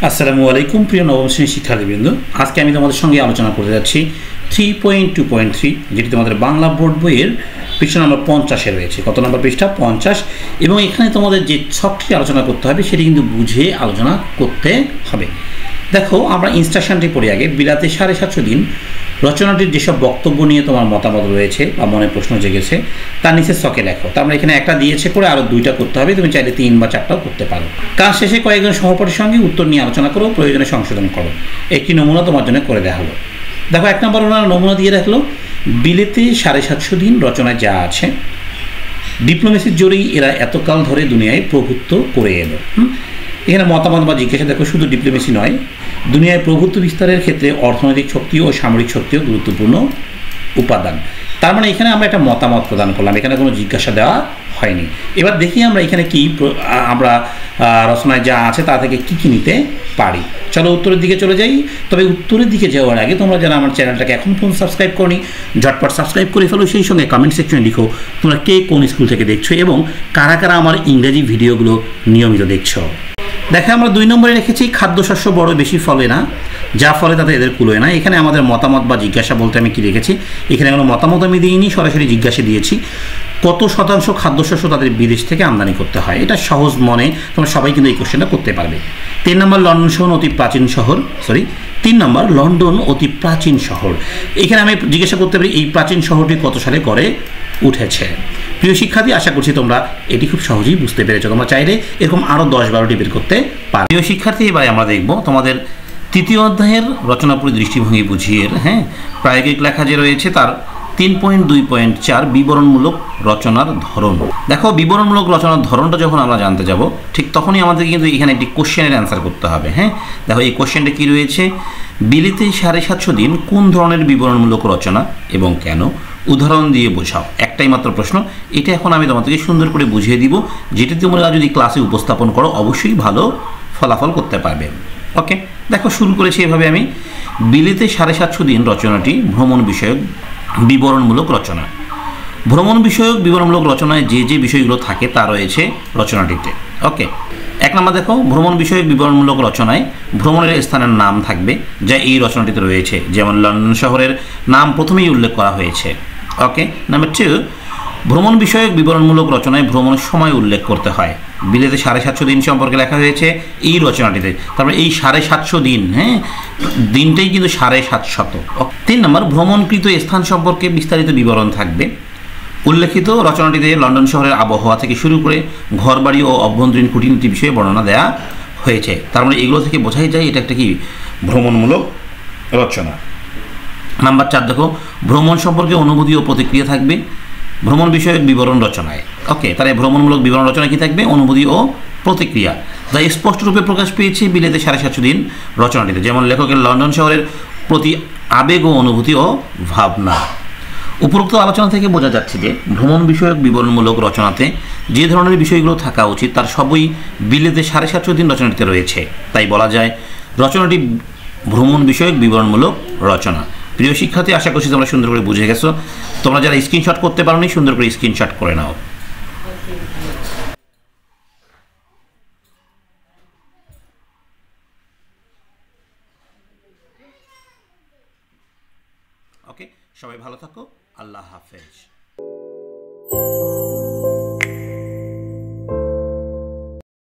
আসসালামু আলাইকুম প্রিয় নবম শ্রেণীর শিক্ষার্থীবৃন্দ, আজকে আমি তোমাদের সঙ্গে আলোচনা করতে যাচ্ছি 3.2.3, যেটি তোমাদের বাংলা বোর্ড বইয়ের পৃষ্ঠা নম্বর 50-এ রয়েছে। কত নম্বর পৃষ্ঠা? 50। এবং এখানে তোমাদের যে ছকটি আলোচনা করতে হবে সেটি কিন্তু বুঝে আলোচনা করতে হবে। দেখো, আমরা ইনস্ট্রাকশনটি পড়ি আগে। বিলাতে 750 দিন রচনাটির যেসব বক্তব্য নিয়ে তোমার মতামত রয়েছে বা মনে প্রশ্ন জেগেছে তার নিচে ছকে লেখো। তার মানে এখানে একটা দিয়েছে করে আরও 2টা করতে হবে, তুমি চাইলে 3 বা 4টাও করতে পারো। কাজ শেষে কয়েকজন সহপাঠীর সঙ্গে উত্তর নিয়ে আলোচনা করো, প্রয়োজনে সংশোধন করো। একটি নমুনা তোমার জন্য করে দেওয়া হলো। দেখো, 1 নম্বর ওনারা নমুনা দিয়ে রাখলো, বিলেতে 750 দিন রচনায় যা আছে, ডিপ্লোমেসির জোরেই এরা এতকাল ধরে দুনিয়ায় প্রভুত্ব করে এলো। এখানে মতামত বা জিজ্ঞাসা দেখো, শুধু ডিপ্লোমেসি নয়, দুনিয়ায় প্রভুত্ব বিস্তারের ক্ষেত্রে অর্থনৈতিক শক্তি ও সামরিক শক্তিও গুরুত্বপূর্ণ উপাদান। তার মানে এখানে আমরা একটা মতামত প্রদান করলাম, এখানে কোনো জিজ্ঞাসা দেওয়া হয়নি। এবার দেখি আমরা এখানে কি আমরা রচনায় যা আছে তা থেকে কী নিতে পারি। চলো উত্তরের দিকে চলে যাই। তবে উত্তরের দিকে যাওয়ার আগে তোমরা যারা আমার চ্যানেলটাকে এখন পর্যন্ত সাবস্ক্রাইব করনি, ঝটপট সাবস্ক্রাইব করে ফেলো। সেই সঙ্গে কমেন্ট সেকশনে লিখো তোমরা কে কোন স্কুল থেকে দেখছো এবং কারা কারা আমার ইংরেজি ভিডিওগুলো নিয়মিত দেখছো। দেখো, আমরা 2 নম্বরে রেখেছি খাদ্যশস্য বড় বেশি ফলে না, যা ফলে তাতে এদের কুলোয় না। এখানে আমাদের মতামত বা জিজ্ঞাসা বলতে আমি কি রেখেছি, এখানে কোনো মতামত আমি দিইনি, সরাসরি জিজ্ঞাসা দিয়েছি কত শতাংশ খাদ্যশস্য তাদের বিদেশ থেকে আমদানি করতে হয়। এটা সহজ মনে তোমরা সবাই কিন্তু এই কোশ্চেনটা করতে পারবে। 3 নম্বর লন্ডন শহর অতি প্রাচীন শহর, 3 নম্বর লন্ডন অতি প্রাচীন শহর। এখানে আমি জিজ্ঞাসা করতে পারি এই প্রাচীন শহরটি কত সালে গড়ে উঠেছে। প্রিয় শিক্ষার্থী, আশা করছি তোমরা এটি খুব সহজেই বুঝতে পেরেছো। তোমরা চাইলে এরকম আরও 10-12টি বের করতে পারো। প্রিয় শিক্ষার্থী, এবারে আমরা দেখব তোমাদের 3য় অধ্যায়ের রচনাপুরী দৃষ্টিভঙ্গি বুঝিয়ে প্রায়োগিক লেখা যে রয়েছে তার 3.2.4 বিবরণমূলক রচনার ধরন। দেখো, বিবরণমূলক রচনার ধরনটা যখন আমরা জানতে যাব ঠিক তখনই আমাদের কিন্তু এখানে একটি কোশ্চেনের অ্যান্সার করতে হবে। দেখো, এই কোশ্চেনটা কি রয়েছে, বিলেতে 750 দিন কোন ধরনের বিবরণমূলক রচনা এবং কেন, উদাহরণ দিয়ে বোঝাও। একটাই মাত্র প্রশ্ন, এটা এখন আমি তোমাদেরকে সুন্দর করে বুঝিয়ে দিব, যেটি তোমরা যদি ক্লাসে উপস্থাপন করো অবশ্যই ভালো ফলাফল করতে পারবে। ওকে, দেখো শুরু করেছি এভাবে আমি। বিলেতে 750 দিন রচনাটি ভ্রমণ বিষয়ক বিবরণমূলক রচনা। ভ্রমণ বিষয়ক বিবরণমূলক রচনায় যে যে বিষয়গুলো থাকে তা রয়েছে রচনাটিতে। ওকে, 1 নম্বর দেখো, ভ্রমণ বিষয়ক বিবরণমূলক রচনায় ভ্রমণের স্থানের নাম থাকবে যা এই রচনাটিতে রয়েছে, যেমন লন্ডন শহরের নাম প্রথমেই উল্লেখ করা হয়েছে। ওকে, নাম্বার 2, ভ্রমণ বিষয়ক বিবরণমূলক রচনায় ভ্রমণের সময় উল্লেখ করতে হয়। বিলেতে 750 দিন সম্পর্কে লেখা হয়েছে এই রচনাটিতে, তারপরে এই 750 দিন, দিনটাই কিন্তু 750। 3 নম্বর, ভ্রমণকৃত স্থান সম্পর্কে বিস্তারিত বিবরণ থাকবে। উল্লেখিত রচনাটিতে লন্ডন শহরের আবহাওয়া থেকে শুরু করে ঘরবাড়ি ও অভ্যন্তরীণ খুঁটিনাটি বিষয়ে বর্ণনা দেওয়া হয়েছে। তার মানে এগুলো থেকে বোঝাই যায় এটা একটা কি ভ্রমণমূলক রচনা। নাম্বার 4 দেখো, ভ্রমণ সম্পর্কে অনুভূতি ও প্রতিক্রিয়া থাকবে ভ্রমণ বিষয়ক বিবরণ রচনায়। ওকে, তাহলে ভ্রমণমূলক বিবরণ রচনা কি থাকবে? অনুভূতি ও প্রতিক্রিয়া, যা স্পষ্টরূপে প্রকাশ পেয়েছে বিলেতে 750 দিন রচনাটিতে, যেমন লেখকের লন্ডন শহরের প্রতি আবেগ ও অনুভূতি ও ভাবনা। উপরোক্ত আলোচনা থেকে বোঝা যাচ্ছে যে ভ্রমণ বিষয়ক বিবরণমূলক রচনাতে যে ধরনের বিষয়গুলো থাকা উচিত তার সবই বিলেতে 750 দিন রচনাটিতে রয়েছে। তাই বলা যায় রচনাটি ভ্রমণ বিষয়ক বিবরণমূলক রচনা। প্রিয় শিক্ষার্থী, আশা করছি তোমরা সুন্দর করে বুঝে গেছো। তোমরা যারা স্ক্রিনশট করতে পারোনি সুন্দর করে স্ক্রিনশট করে নাও। ওকে, সবাই ভালো থাকো। আল্লাহ হাফেজ।